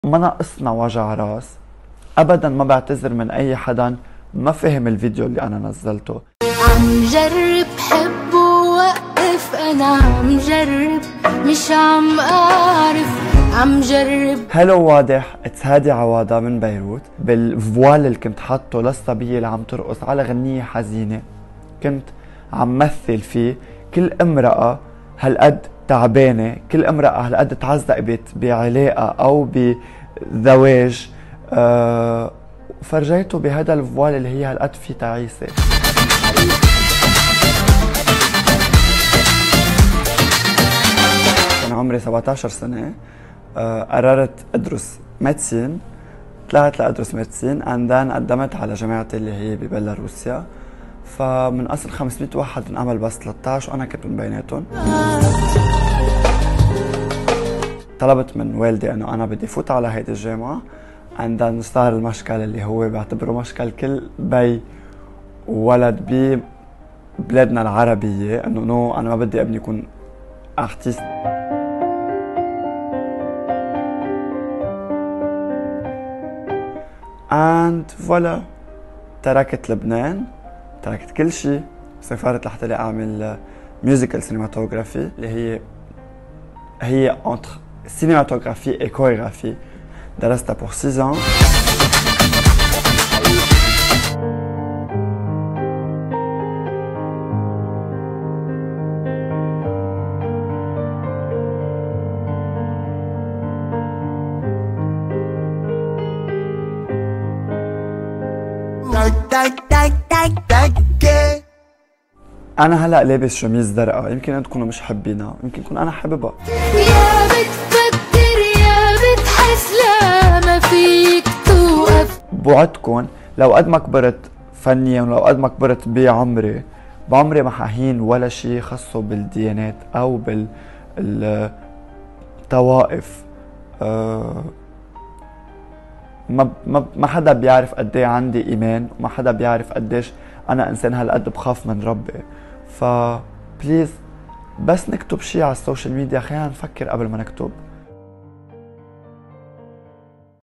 ما ناقصنا وجع راس ابدا. ما بعتذر من اي حدا ما فهم الفيديو اللي انا نزلته. عم جرب حب ووقف، انا عم جرب مش عم اعرف، عم جرب. هلو واضح، اتس هادي عواده من بيروت. بالفوال اللي كنت حاطه للصبيه اللي عم ترقص على غنية حزينة كنت عم مثل فيه كل امرأة هالقد تعبانة، كل امرأة هالقد تعذبت بعلاقة او بزواج، فرجيته بهذا الفوال اللي هي هالقد فيه تعيسة. كان عمري 17 سنة، قررت ادرس ميدسين، طلعت لادرس ميدسين and then قدمت على جامعتي اللي هي ببيلاروسيا. فمن اصل 500 واحد انقبل بس 13 وانا كنت من بيناتهم. طلبت من والدي انه انا بدي فوت على هيدي الجامعة and then صار المشكل اللي هو بعتبره مشكل كل بي وولد ببلادنا العربية، انه نو انا ما بدي ابني يكون ارتيست. and فوالا تركت لبنان، تركت كل شيء، سافرت لحتى اعمل ميوزيكال سينماتوغرافي اللي هي entre cinématographie et chorégraphie. درستها pour 6 ans. أنا هلأ لابس شميز زرقاء، يمكن أنتم تكونوا مش حابينها، يمكن كون أنا حاببها. يا بتفكر يا بتحس لا ما فيك توقف. بوعدكم لو قد ما كبرت فنيا ولو قد ما كبرت بعمري ما حهين ولا شيء خاصه بالديانات أو بالطوائف. ما حدا بيعرف قد ايه عندي ايمان، وما حدا بيعرف قديش انا انسان هالقد بخاف من ربي. بليز بس نكتب شي على السوشيال ميديا خلينا نفكر قبل ما نكتب.